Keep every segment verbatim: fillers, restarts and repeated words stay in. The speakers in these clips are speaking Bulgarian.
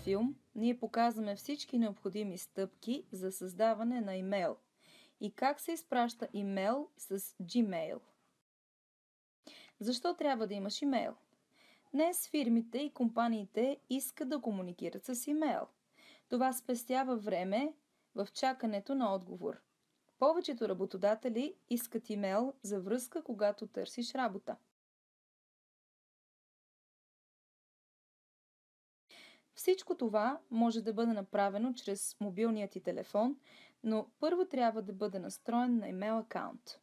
филм ние показваме всички необходими стъпки за създаване на имейл и как се изпраща имейл с Gmail. Защо трябва да имаш имейл? Днес фирмите и компаниите искат да комуникират с имейл. Това спестява време в чакането на отговор. Повечето работодатели искат имейл за връзка, когато търсиш работа. Всичко това може да бъде направено чрез мобилният ти телефон, но първо трябва да бъде настроен на имейл акаунт.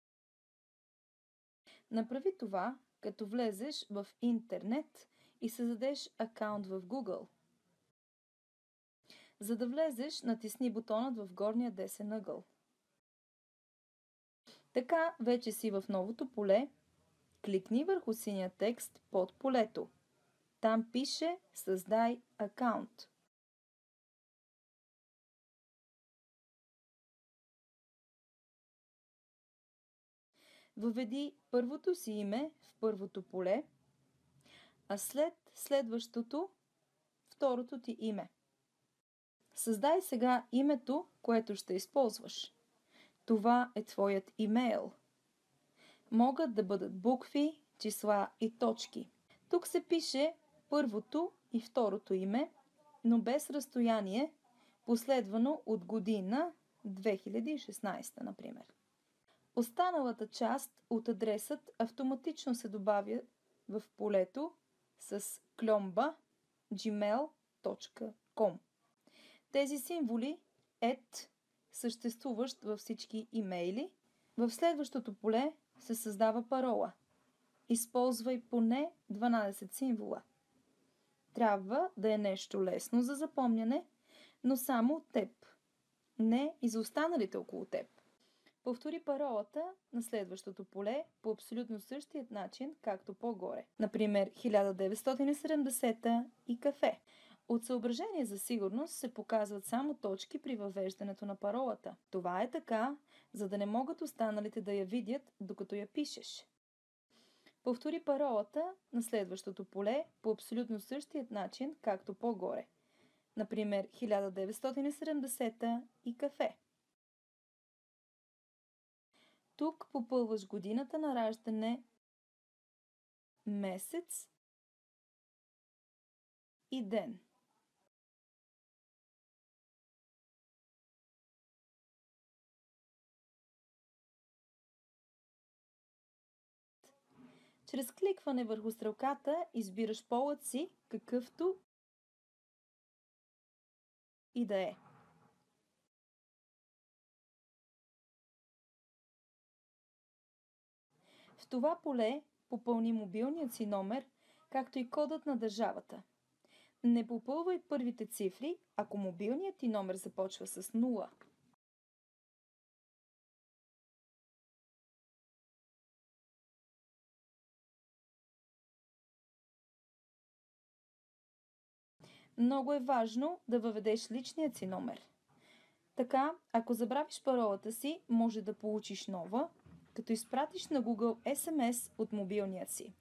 Направи това, като влезеш в интернет и създадеш акаунт в Google. За да влезеш, натисни бутонът в горния десен ъгъл. Така вече си в новото поле. Кликни върху синия текст под полето. Там пише "Създай акаунт". Въведи първото си име в първото поле, а след следващото второто ти име. Създай сега името, което ще използваш. Това е твоят имейл. Могат да бъдат букви, числа и точки. Тук се пише първото и второто име, но без разстояние, последвано от година две хиляди и шестнадесета, например. Останалата част от адресът автоматично се добавя в полето с кльомба gmail точка com. Тези символи ет съществуващ във всички имейли. В следващото поле се създава парола. Използвай поне дванадесет символа. Трябва да е нещо лесно за запомняне, но само от теб. Не и за останалите около теб. Повтори паролата на следващото поле по абсолютно същият начин, както по-горе. Например, хиляда деветстотин и седемдесета и кафе. От съображение за сигурност се показват само точки при въвеждането на паролата. Това е така, за да не могат останалите да я видят, докато я пишеш. Повтори паролата на следващото поле по абсолютно същият начин, както по-горе. Например, хиляда деветстотин и седемдесета и кафе. Тук попълваш годината на раждане, месец и ден. Чрез кликване върху стрелката избираш полът си, какъвто и да е. В това поле попълни мобилният си номер, както и кодът на държавата. Не попълвай първите цифри, ако мобилният ти номер започва с нула. Много е важно да въведеш личният си номер. Така, ако забравиш паролата си, може да получиш нова, като изпратиш на Google ес ем ес от мобилния си.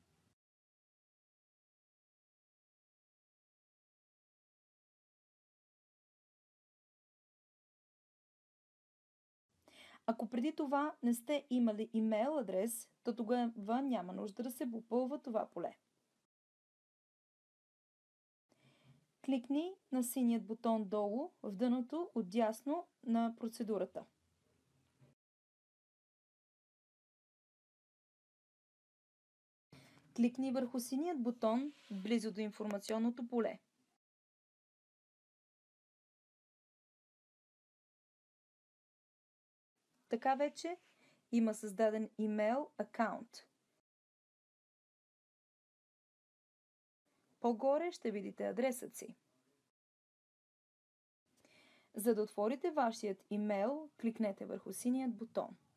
Ако преди това не сте имали имейл адрес, то тогава няма нужда да се попълва това поле. Кликни на синият бутон долу в дъното отдясно на процедурата. Кликни върху синият бутон близо до информационното поле. Така вече има създаден имейл акаунт. По-горе ще видите адресът си. За да отворите вашият имейл, кликнете върху синият бутон.